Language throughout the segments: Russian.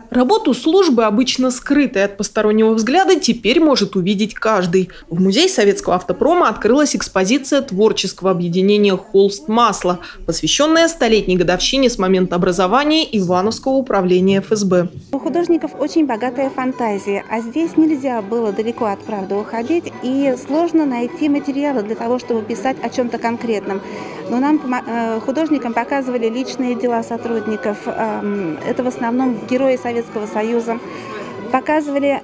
Работу службы, обычно скрытой от постороннего взгляда, теперь может увидеть каждый. В Музее советского автопрома открылась экспозиция творческого объединения «Холст Масло», посвященная столетней годовщине с момента образования Ивановского управления ФСБ. У художников очень богатая фантазия, а здесь нельзя было далеко от правды уходить, и сложно найти материалы для того, чтобы писать о чем-то конкретном. Но нам, художникам, показывали личные дела сотрудников. Это в основном герои Советского Союза. Показывали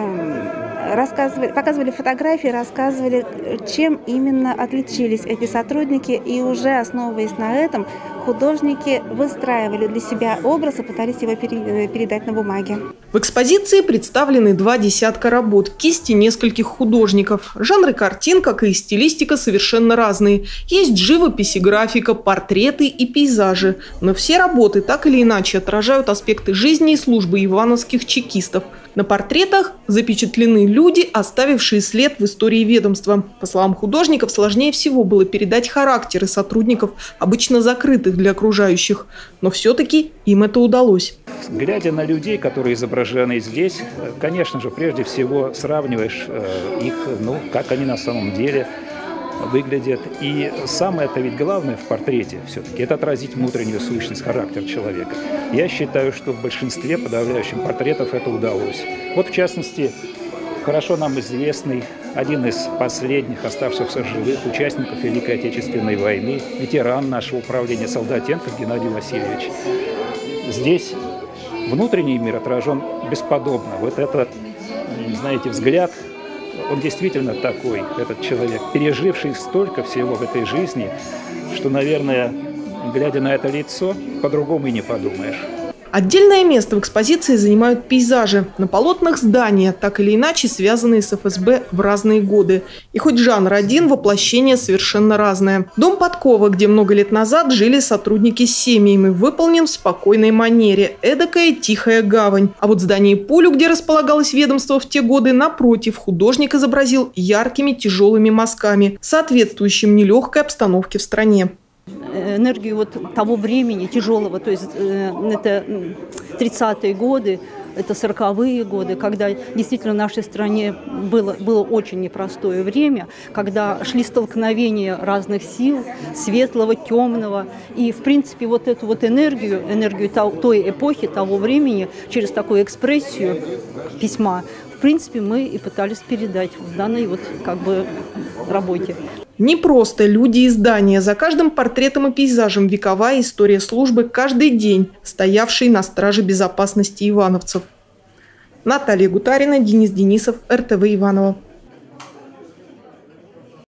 фотографии, рассказывали, чем именно отличились эти сотрудники. И уже основываясь на этом, художники выстраивали для себя образ и пытались его передать на бумаге. В экспозиции представлены 2 десятка работ кисти нескольких художников. Жанры картин, как и стилистика, совершенно разные. Есть живопись и графика, портреты и пейзажи. Но все работы так или иначе отражают аспекты жизни и службы ивановских чекистов. На портретах запечатлены люди, оставившие след в истории ведомства. По словам художников, сложнее всего было передать характеры сотрудников, обычно закрытых для окружающих. Но все-таки им это удалось. Глядя на людей, которые изображены здесь, конечно же, прежде всего сравниваешь их, как они на самом деле выглядят. И самое-то ведь главное в портрете все-таки – это отразить внутреннюю сущность, характер человека. Я считаю, что в большинстве подавляющих портретов это удалось. Вот, в частности, хорошо нам известный один из последних оставшихся живых участников Великой Отечественной войны, ветеран нашего управления Солдатенков Геннадий Васильевич. Здесь внутренний мир отражен бесподобно. Вот этот, знаете, взгляд, он действительно такой, этот человек, переживший столько всего в этой жизни, что, наверное, глядя на это лицо, по-другому и не подумаешь. Отдельное место в экспозиции занимают пейзажи. На полотнах здания, так или иначе связанные с ФСБ в разные годы. И хоть жанр один, воплощение совершенно разное. Дом Подкова, где много лет назад жили сотрудники с семьями, выполнен в спокойной манере. Эдакая тихая гавань. А вот здание Пулю, где располагалось ведомство в те годы, напротив, художник изобразил яркими тяжелыми мазками, соответствующим нелегкой обстановке в стране. Энергию вот того времени тяжелого, то есть это 30-е годы, это 40-е годы, когда действительно в нашей стране было очень непростое время, когда шли столкновения разных сил, светлого, темного. И, в принципе, вот эту вот энергию той эпохи, того времени, через такую экспрессию письма, в принципе, мы и пытались передать в данной вот работе. Не просто люди и здания. За каждым портретом и пейзажем вековая история службы каждый день, стоявшей на страже безопасности ивановцев. Наталья Гутарина, Денис Денисов, РТВ Иваново.